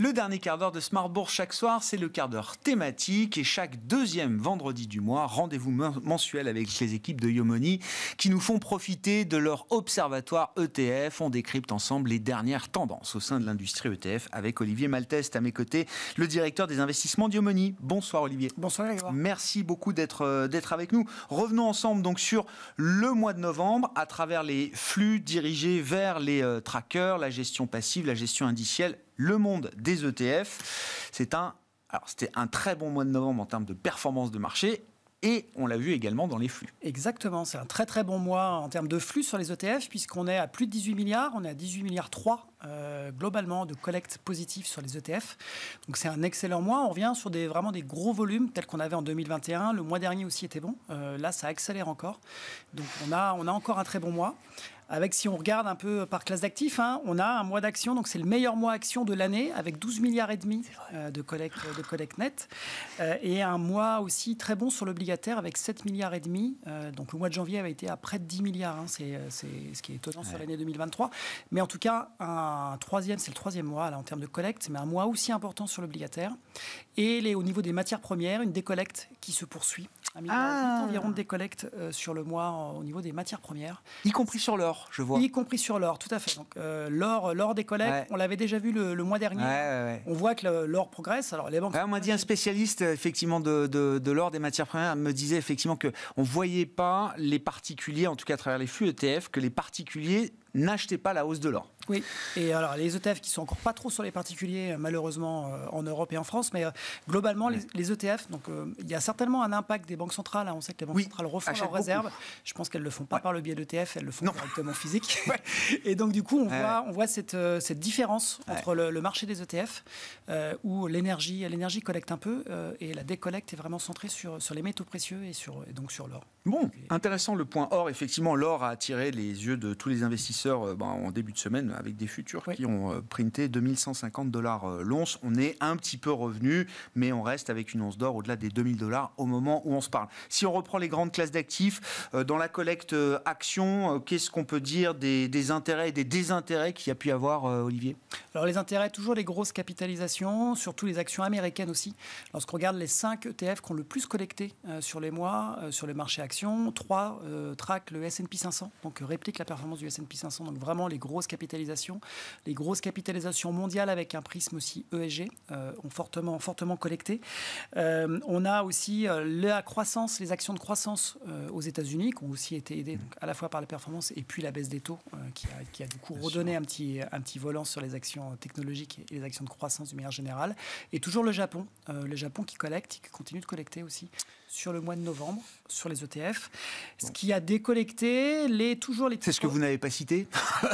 Le dernier quart d'heure de Smart Bourse chaque soir, c'est le quart d'heure thématique et chaque deuxième vendredi du mois, rendez-vous mensuel avec les équipes de Yomoni qui nous font profiter de leur observatoire ETF. On décrypte ensemble les dernières tendances au sein de l'industrie ETF avec Olivier Malteste à mes côtés, le directeur des investissements de Yomoni. Bonsoir Olivier. Bonsoir Grégoire. Merci beaucoup d'être avec nous. Revenons ensemble donc sur le mois de novembre à travers les flux dirigés vers les trackers, la gestion passive, la gestion indicielle. Le monde des ETF, c'était un très bon mois de novembre en termes de performance de marché et on l'a vu également dans les flux. Exactement, c'est un très très bon mois en termes de flux sur les ETF puisqu'on est à plus de 18 milliards, on est à 18 milliards 3 globalement de collecte positive sur les ETF. Donc c'est un excellent mois, on revient sur vraiment des gros volumes tels qu'on avait en 2021, le mois dernier aussi était bon, là ça accélère encore. Donc on a encore un très bon mois. Avec, si on regarde un peu par classe d'actifs, on a un mois d'action, donc c'est le meilleur mois action de l'année, avec 12 milliards et demi de collecte nette. Et un mois aussi très bon sur l'obligataire, avec 7 milliards et demi. Donc le mois de janvier avait été à près de 10 milliards, c'est ce qui est étonnant sur l'année 2023. Mais en tout cas, c'est le troisième mois là, en termes de collecte, mais un mois aussi important sur l'obligataire. Et au niveau des matières premières, une décollecte qui se poursuit. Un milliard environ de décollecte sur le mois au niveau des matières premières. Y compris sur l'or, je vois. Y compris sur l'or, tout à fait. Donc l'or décollecte, on l'avait déjà vu le mois dernier. On voit que l'or progresse. Alors, les banques on m'a dit un spécialiste effectivement de l'or, des matières premières, me disait effectivement qu'on ne voyait pas les particuliers, en tout cas à travers les flux ETF, que les particuliers n'achetaient pas la hausse de l'or. Oui, et alors les ETF qui sont encore pas trop sur les particuliers, malheureusement, en Europe et en France, mais globalement, les ETF, donc il y a certainement un impact des banques centrales. On sait que les banques centrales refont leurs réserves. Je pense qu'elles ne le font pas par le biais d'ETF, elles le font directement physique. Et donc, du coup, on voit cette différence entre le marché des ETF, où l'énergie collecte un peu, et la décollecte est vraiment centrée sur les métaux précieux et donc sur l'or. Bon, intéressant le point or. Effectivement, l'or a attiré les yeux de tous les investisseurs en début de semaine avec des futurs qui ont printé 2150 $ l'once. On est un petit peu revenu, mais on reste avec une once d'or au-delà des 2000 $ au moment où on se parle. Si on reprend les grandes classes d'actifs, dans la collecte action, qu'est-ce qu'on peut dire des intérêts et des désintérêts qu'il y a pu y avoir, Olivier ? Alors les intérêts, toujours les grosses capitalisations, surtout les actions américaines aussi. Lorsqu'on regarde les 5 ETF qui ont le plus collecté sur les mois, sur le marché actions, 3 traquent le S&P 500, donc répliquent la performance du S&P 500, donc vraiment les grosses capitalisations. Les grosses capitalisations mondiales avec un prisme aussi ESG ont fortement collecté. On a aussi la croissance, les actions de croissance aux États-Unis qui ont aussi été aidées donc, à la fois par la performance et puis la baisse des taux qui a du coup redonné un petit volant sur les actions technologiques et les actions de croissance de manière générale. Et toujours le Japon qui collecte, qui continue de collecter aussi sur le mois de novembre, sur les ETF. Ce qui a décollecté, toujours les... C'est ce que vous n'avez pas cité.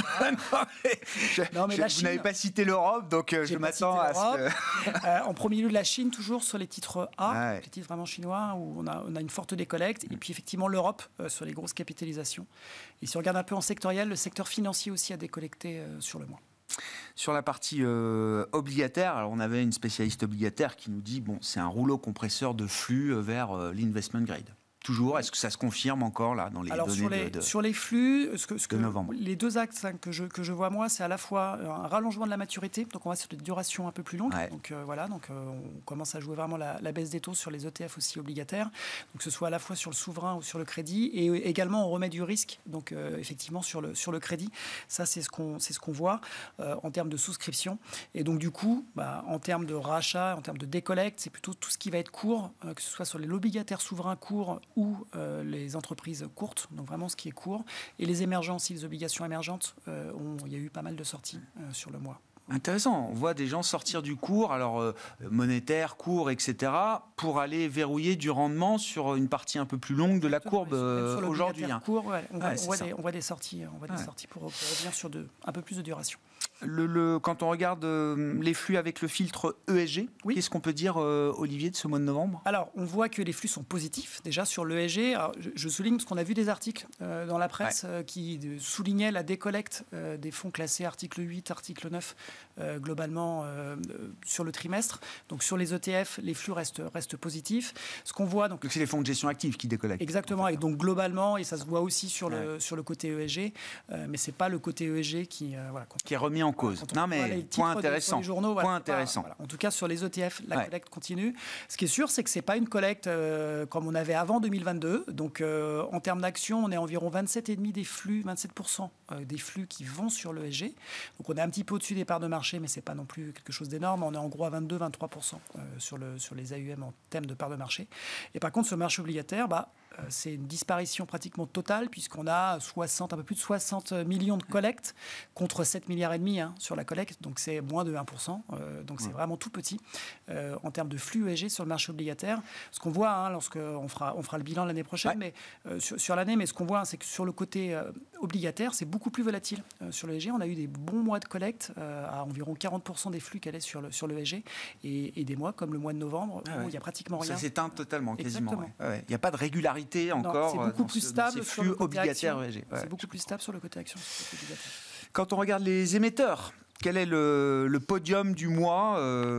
Non, mais la Chine, vous n'avez pas cité l'Europe, donc je m'attends à ce que... En premier lieu de la Chine, toujours sur les titres A, les titres vraiment chinois, où on a une forte décollecte. Et puis effectivement l'Europe, sur les grosses capitalisations. Et si on regarde un peu en sectoriel, le secteur financier aussi a décollecté sur le mois. Sur la partie obligataire, alors on avait une spécialiste obligataire qui nous dit c'est un rouleau compresseur de flux vers l'investment grade. Toujours, est-ce que ça se confirme encore là dans les données sur les flux, de novembre. Les deux axes que je vois moi, c'est à la fois un rallongement de la maturité, donc on va sur des durations un peu plus longues. Donc on commence à jouer vraiment la baisse des taux sur les ETF aussi obligataires, donc que ce soit à la fois sur le souverain ou sur le crédit, et également on remet du risque, donc effectivement sur le crédit. Ça c'est ce qu'on voit en termes de souscription, et donc du coup en termes de rachat, en termes de décollecte, c'est plutôt tout ce qui va être court, que ce soit sur l'obligataire souverain court ou les entreprises courtes, donc vraiment ce qui est court, et les émergents aussi, les obligations émergentes, il y a eu pas mal de sorties sur le mois. Intéressant, on voit des gens sortir du cours, alors monétaire, cours, etc., pour aller verrouiller du rendement sur une partie un peu plus longue de la courbe aujourd'hui. Court, on voit des sorties, pour revenir sur un peu plus de duration. Quand on regarde les flux avec le filtre ESG, qu'est-ce qu'on peut dire, Olivier, de ce mois de novembre ? Alors, on voit que les flux sont positifs, déjà, sur l'ESG. Alors, je souligne, parce qu'on a vu des articles dans la presse qui soulignaient la décollecte des fonds classés article 8, article 9, globalement, sur le trimestre. Donc, sur les ETF, les flux restent positifs. Ce qu'on voit... Donc c'est les fonds de gestion active qui décollectent. Exactement, en fait. Et donc, globalement, et ça se voit aussi sur le côté ESG, mais ce n'est pas le côté ESG qui est remis en cause. Non mais point intéressant. Journaux, point intéressant. Voilà. En tout cas, sur les ETF, la collecte continue. Ce qui est sûr, c'est que c'est pas une collecte comme on avait avant 2022. Donc, en termes d'actions, on est environ 27,5 des flux, 27% des flux qui vont sur l'ESG. Donc, on est un petit peu au-dessus des parts de marché, mais c'est pas non plus quelque chose d'énorme. On est en gros à 22-23% sur les AUM en termes de parts de marché. Et par contre, sur le marché obligataire, c'est une disparition pratiquement totale puisqu'on a un peu plus de 60 millions de collectes contre 7 milliards et demi sur la collecte, donc c'est moins de 1%, donc c'est vraiment tout petit en termes de flux ESG sur le marché obligataire. Ce qu'on voit, lorsqu'on fera le bilan l'année prochaine, mais sur l'année, mais ce qu'on voit, c'est que sur le côté obligataire, c'est beaucoup plus volatile. Sur le ESG, on a eu des bons mois de collecte à environ 40% des flux qu'elle est sur le ESG et des mois comme le mois de novembre où il n'y a pratiquement rien. Ça s'éteint totalement, quasiment. Il n'y a pas de régularité encore. C'est beaucoup plus stable sur le côté obligataire action. C'est beaucoup plus stable sur le côté action. Quand on regarde les émetteurs, quel est le podium du mois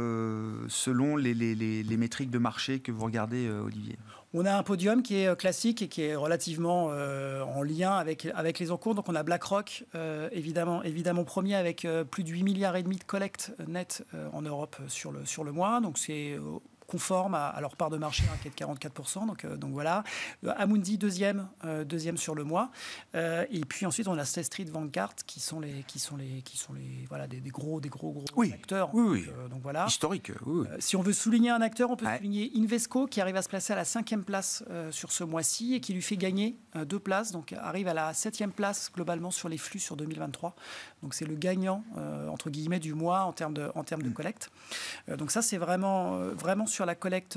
selon les métriques de marché que vous regardez, Olivier ? On a un podium qui est classique et qui est relativement en lien avec les encours. Donc on a BlackRock, évidemment premier avec plus de 8,5 milliards de collecte nette en Europe sur le mois. Donc c'est conforme à leur part de marché qui est de 44%. Donc voilà. Amundi, deuxième sur le mois. Et puis ensuite, on a State Street, Vanguard qui sont les voilà, des gros acteurs. Donc voilà. Historique. Si on veut souligner un acteur, on peut souligner Invesco qui arrive à se placer à la 5e place sur ce mois-ci et qui lui fait gagner 2 places. Donc arrive à la 7e place globalement sur les flux sur 2023. Donc c'est le gagnant entre guillemets du mois en termes de collecte. Donc ça c'est vraiment sur la collecte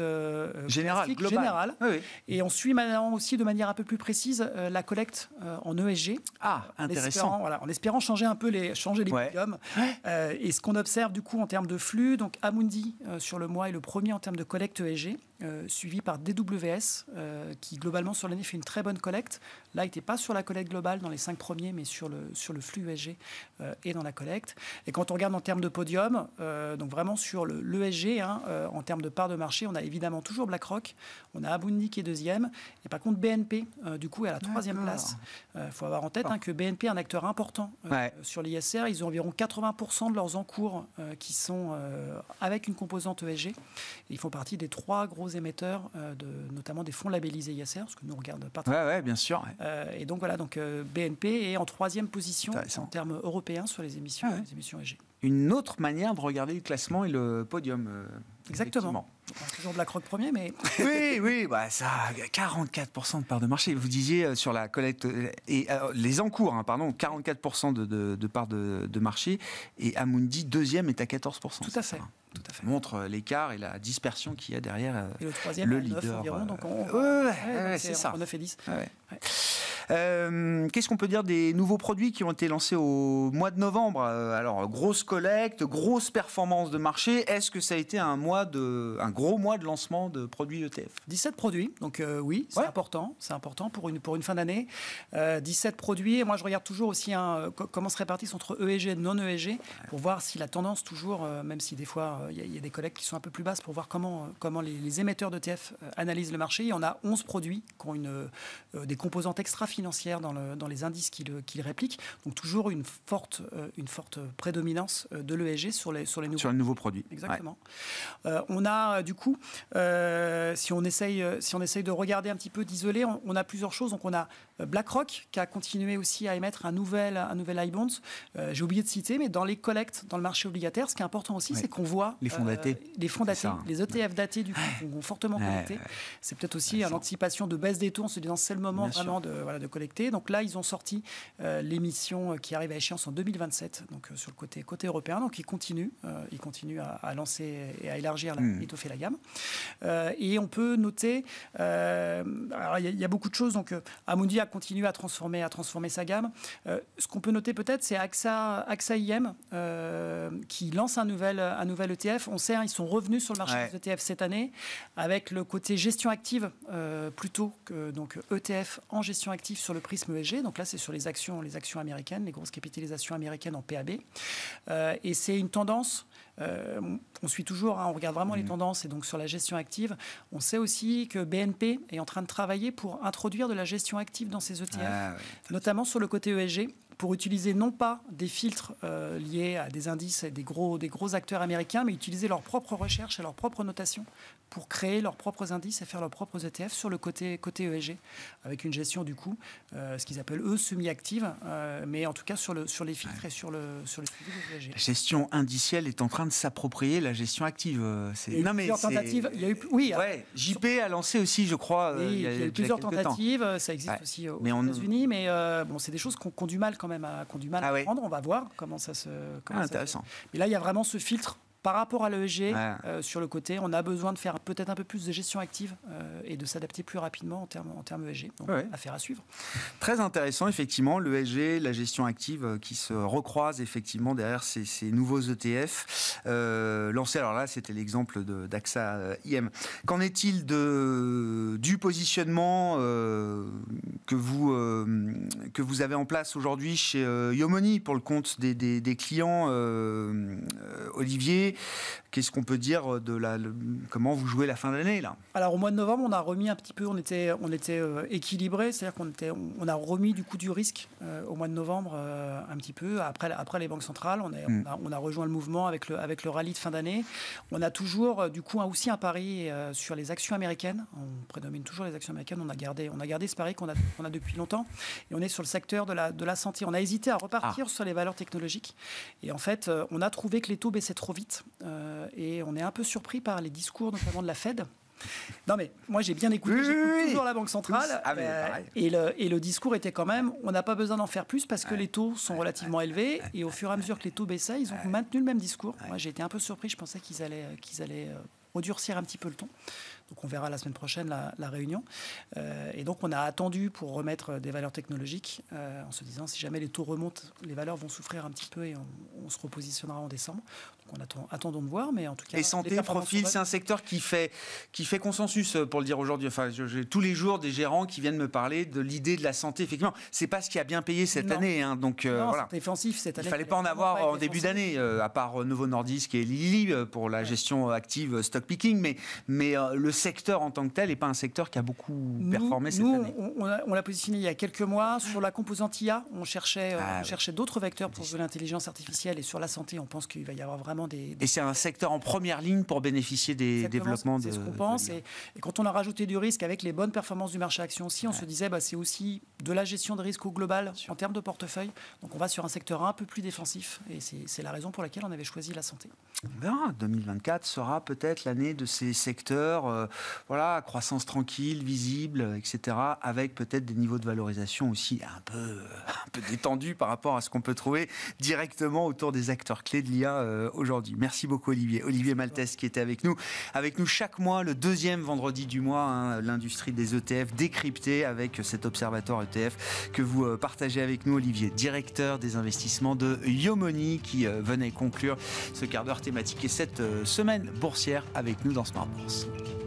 générale. Et on suit maintenant aussi de manière un peu plus précise la collecte en ESG. Intéressant. En espérant changer les podiums. Et ce qu'on observe du coup en termes de flux, donc Amundi sur le mois est le premier en termes de collecte ESG, suivi par DWS qui globalement sur l'année fait une très bonne collecte. Là, il n'était pas sur la collecte globale dans les 5 premiers, mais sur le flux ESG et dans la collecte. Et quand on regarde en termes de podium, donc vraiment sur l'ESG, en termes de part de marché, on a évidemment toujours BlackRock, on a Amundi qui est deuxième, et par contre BNP, du coup, est à la 3e place. Il faut avoir en tête que BNP est un acteur important sur l'ISR. Ils ont environ 80% de leurs encours qui sont avec une composante ESG. Et ils font partie des 3 gros émetteurs, notamment des fonds labellisés ISR, ce que nous regarde pas très bien sûr. et donc voilà, BNP est en 3e position en termes européens sur les émissions ESG. Une autre manière de regarder le classement et le podium. Exactement. Toujours BlackRock premier, mais... Oui, ça, 44% de part de marché. Vous disiez sur la collecte, et les encours, 44% de part de marché, et Amundi, deuxième, est à 14%. Tout à fait. Ça montre l'écart et la dispersion qu'il y a derrière et le troisième, le 9 leader. Environ, donc c'est ça. 9 et 10. Qu'est-ce qu'on peut dire des nouveaux produits qui ont été lancés au mois de novembre ? Alors, grosse collecte, grosse performance de marché. Est-ce que ça a été un gros mois de lancement de produits ETF ? 17 produits, donc oui, c'est important. C'est important pour une fin d'année. 17 produits. Et moi, je regarde toujours aussi comment se répartissent entre ESG et non-ESG pour voir si la tendance toujours, même si des fois, il y a des collectes qui sont un peu plus basses, pour voir comment les émetteurs d'ETF analysent le marché. Il y en a 11 produits qui ont des composantes extra-financières dans les indices qu'ils répliquent. Donc toujours une forte prédominance de l'ESG sur les nouveaux produits. Exactement. On a du coup, si on essaye de regarder un petit peu, d'isoler, on a plusieurs choses. Donc on a BlackRock qui a continué aussi à émettre un nouvel iBond. J'ai oublié de citer, mais dans les collectes dans le marché obligataire, ce qui est important aussi, c'est qu'on voit les fonds datés. Les ETF datés du coup vont fortement collecter. C'est peut-être aussi une anticipation de baisse des taux en se disant c'est le moment vraiment de collecter. Donc là, ils ont sorti l'émission qui arrive à échéance en 2027, donc sur le côté européen. Donc ils continuent à lancer et à élargir étoffer la gamme. Et on peut noter, alors il y a beaucoup de choses. Donc Amundi a continué à transformer sa gamme. Ce qu'on peut noter peut-être, c'est AXA IM qui lance un nouvel ETF. On sait, ils sont revenus sur le marché des ETF cette année avec le côté gestion active plutôt que donc ETF en gestion active sur le prisme ESG. Donc là, c'est sur les actions américaines, les grosses capitalisations américaines en PAB. Et c'est une tendance. On suit toujours, on regarde vraiment les tendances et donc sur la gestion active. On sait aussi que BNP est en train de travailler pour introduire de la gestion active dans ses ETF, notamment sur le côté ESG, pour utiliser non pas des filtres liés à des indices et des gros acteurs américains, mais utiliser leur propre recherche et leur propre notation pour créer leurs propres indices et faire leurs propres ETF sur le côté ESG, avec une gestion du coup, ce qu'ils appellent eux semi-active, mais en tout cas sur les filtres et sur le suivi des ESG. La gestion indicielle est en train de s'approprier la gestion active. Il y a eu plusieurs tentatives. JP a lancé aussi, je crois. Il y a eu plusieurs tentatives. Ça existe aussi aux États-Unis, mais c'est des choses qu'on a du mal quand même à prendre. On va voir comment ça se. Intéressant. Mais là, il y a vraiment ce filtre. Par rapport à l'ESG, sur le côté, on a besoin de faire peut-être un peu plus de gestion active et de s'adapter plus rapidement en termes ESG. Donc, affaire à suivre. Très intéressant, effectivement, l'ESG, la gestion active qui se recroisent effectivement derrière ces nouveaux ETF lancés. Alors là, c'était l'exemple d'AXA IM. Qu'en est-il du positionnement que vous avez en place aujourd'hui chez Yomoni pour le compte des clients, Olivier? Qu'est-ce qu'on peut dire comment vous jouez la fin d'année là? Alors au mois de novembre, on a remis un petit peu, on était équilibré, c'est-à-dire qu'on a remis du coup du risque au mois de novembre un petit peu. Après les banques centrales, on a rejoint le mouvement avec le rallye de fin d'année. On a toujours du coup aussi un pari sur les actions américaines. On prédomine toujours les actions américaines. On a gardé ce pari qu'on a depuis longtemps. Et on est sur le secteur de la santé. On a hésité à repartir sur les valeurs technologiques. Et en fait, on a trouvé que les taux baissaient trop vite. Et on est un peu surpris par les discours, notamment de la Fed. Non mais moi j'ai bien écouté, j'écoute toujours la Banque centrale et le discours était quand même, on n'a pas besoin d'en faire plus parce que les taux sont relativement élevés et au fur et à mesure que les taux baissaient, ils ont maintenu le même discours. Moi j'ai été un peu surpris, je pensais qu'ils allaient redurcir un petit peu le ton. Donc on verra la semaine prochaine la réunion. Et donc on a attendu pour remettre des valeurs technologiques en se disant si jamais les taux remontent, les valeurs vont souffrir un petit peu et on se repositionnera en décembre. Donc attendons de voir, mais en tout cas... Et santé, profil, c'est un secteur qui fait consensus, pour le dire aujourd'hui. Enfin, j'ai tous les jours des gérants qui viennent me parler de l'idée de la santé. Effectivement, c'est pas ce qui a bien payé cette année. Hein, donc voilà. C'est défensif cette année. Il fallait pas en avoir en début d'année, à part Novo Nordisk et Lilly pour la gestion active stock picking. Mais le secteur en tant que tel n'est pas un secteur qui a beaucoup performé cette année. On l'a positionné il y a quelques mois. Sur la composante IA, on cherchait d'autres vecteurs pour l'intelligence artificielle. Et sur la santé, on pense qu'il va y avoir vraiment Et c'est un secteur en première ligne pour bénéficier des développements c'est ce qu'on pense. Et quand on a rajouté du risque avec les bonnes performances du marché action aussi, on se disait c'est aussi de la gestion de risque au global en termes de portefeuille. Donc on va sur un secteur un peu plus défensif. Et c'est la raison pour laquelle on avait choisi la santé. On verra. 2024 sera peut-être l'année de ces secteurs, croissance tranquille, visible, etc. Avec peut-être des niveaux de valorisation aussi un peu détendus par rapport à ce qu'on peut trouver directement autour des acteurs clés de l'IA aujourd'hui. Merci beaucoup Olivier. Olivier Maltès qui était avec nous chaque mois, le deuxième vendredi du mois, l'industrie des ETF décryptée avec cet observatoire ETF que vous partagez avec nous Olivier, directeur des investissements de Yomoni qui venait conclure ce quart d'heure thématique et cette semaine boursière avec nous dans Smart Bourse.